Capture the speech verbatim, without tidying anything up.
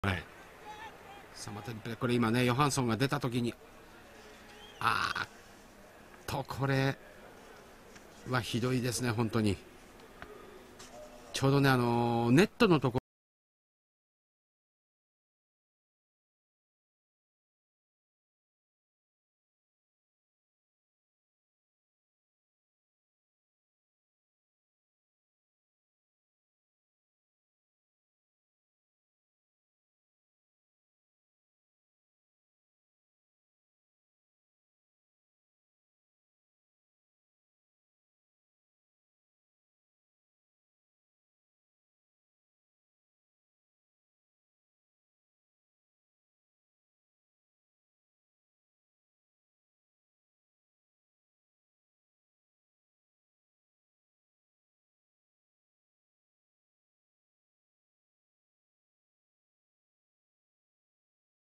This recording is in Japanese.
はい、さあまたこれ今ねヨハンソンが出た時にあーっとこれはひどいですね本当に。ちょうどねあのーネットのところ